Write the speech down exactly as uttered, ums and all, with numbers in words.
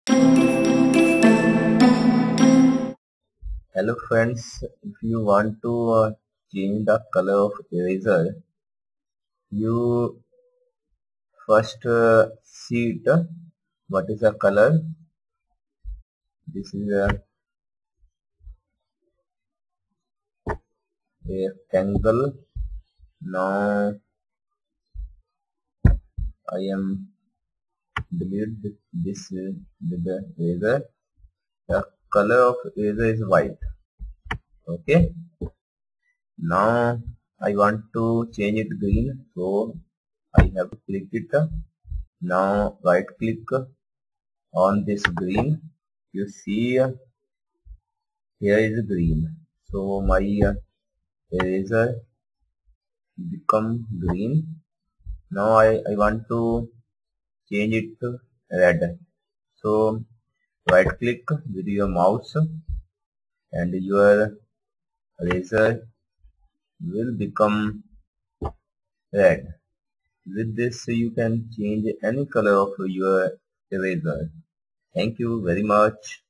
Hello friends, if you want to uh, change the color of eraser, you first uh, see it. What is the color? This is a, a rectangle. Now I am delete this uh, with the eraser. The color of eraser is white. Okay. Now I want to change it green, so I have to click it. Now right click on this green. You see uh, here is green, so my uh, eraser become green. Now I, I want to change it to red, so right click with your mouse and your eraser will become red. With this you can change any color of your eraser. Thank you very much.